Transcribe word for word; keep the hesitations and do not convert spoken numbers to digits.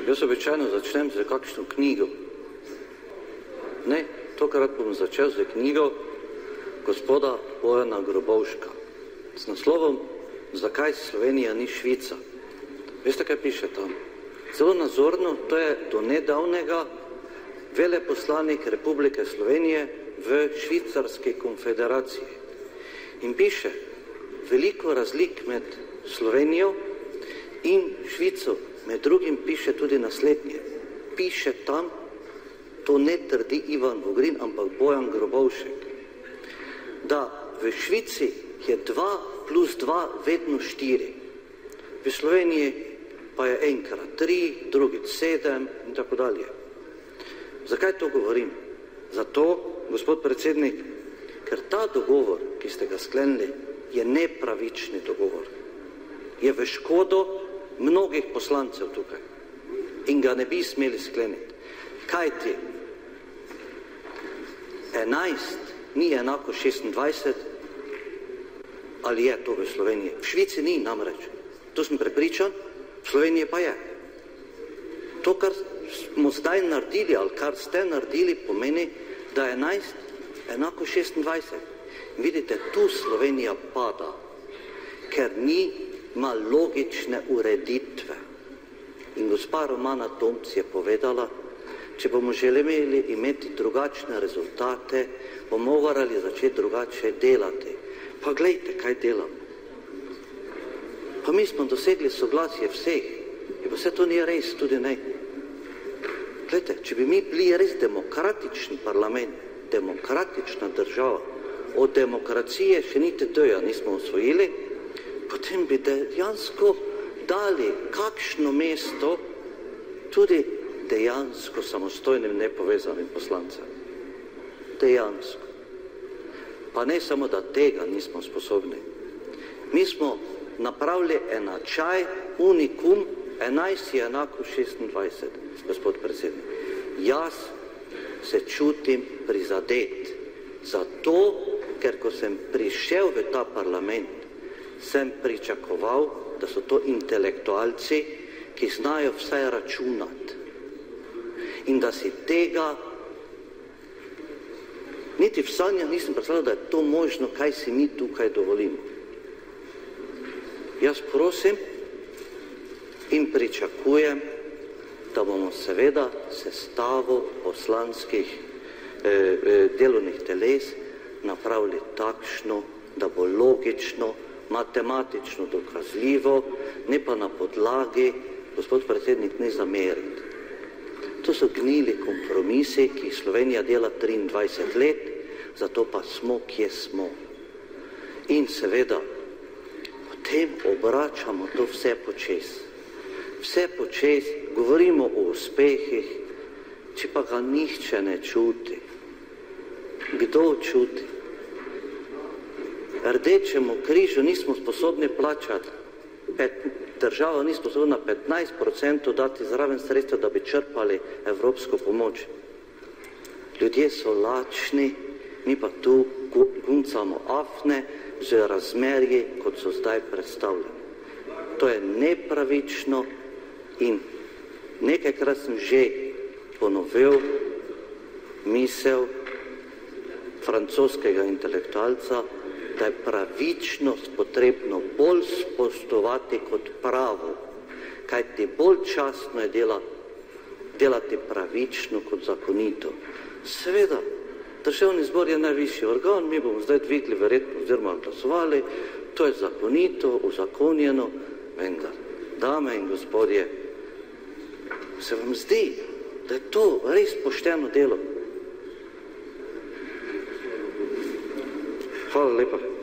Jaz običajno začnem z kakšno knjigo. Ne, tokrat bom začel z knjigo gospoda Bojana Grobovška s naslovom Zakaj Slovenija ni Švica. Veste, kaj piše tam? Zelo nazorno, to je do nedavnega veleposlanik Republike Slovenije v Švicarski konfederaciji. In piše, veliko razlik med Slovenijo in Švico, med drugim piše tudi naslednje. Piše tam, to ne trdi Ivan Vogrin, ampak Bojan Grobovšek, da v Švici je dva plus dva vedno štiri. V Sloveniji pa je enkrat tri, drugič sedem in tako dalje. Zakaj to govorim? Zato, gospod predsednik, ker ta dogovor, ki ste ga sklenili, je nepravični dogovor. Je v škodo mnogih poslancev tukaj in ga ne bi smeli skleniti. Kaj ti? enajst ni enako šestindvajset, ali je to v Sloveniji? V Švici ni namreč. To sem prepričan, v Sloveniji pa je. To, kar smo zdaj naredili, ali kar ste naredili, pomeni, da je enajst enako šestindvajset. Vidite, tu Slovenija pada, ker ni ima logične ureditve. In gospa Romana Tomc je povedala, če bomo želeli imeti drugačne rezultate, bomo morali začeti drugače delati. Pa glejte, kaj delamo. Pa mi smo dosegli soglasje vseh. In vse to ni res, tudi ne. Glejte, če bi mi bili res demokratični parlament, demokratična država, od demokracije še niti doja nismo osvojili, potem bi dejansko dali kakšno mesto tudi dejansko samostojnim nepovezanim poslancem. Dejansko. Pa ne samo, da tega nismo sposobni. Mi smo napravili enačaj, unikum, enajst je enako šestindvajset, gospod predsednik. Jaz se čutim prizadet. Zato, ker ko sem prišel v ta parlament, sem pričakoval, da so to intelektualci, ki znajo vsaj računati. In da si tega, niti v sanjah nisem predstavljal, da je to možno, kaj si mi tukaj dovolimo. Jaz prosim in pričakujem, da bomo seveda sestavo poslanskih eh, eh, delovnih teles napravili takšno, da bo logično, matematično dokazljivo, ne pa na podlagi, gospod predsednik, ne zameriti. To so gnili kompromisi, ki jih Slovenija dela triindvajset let, zato pa smo, kje smo. In seveda, potem obračamo to vse počez. Vse počez, govorimo o uspehih, če pa ga nihče ne čuti. Kdo čuti? Rdečemu križu nismo sposobni plačati, pet, država ni sposobna petnajst procentov dati zraven sredstva, da bi črpali evropsko pomoč. Ljudje so lačni, mi pa tu guncamo afne z razmerji, kot so zdaj predstavljeni. To je nepravično in nekajkrat sem že ponovil misel francoskega intelektualca, da je pravičnost potrebno bolj spoštovati kot pravo, kajti bolj častno je dela, delati pravično kot zakonito. Seveda, državni zbor je najvišji organ, mi bomo zdaj dvigli verjetno oziroma glasovali, to je zakonito, uzakonjeno, vendar, dame in gospodje, se vam zdi, da je to res pošteno delo? Hvala lepa.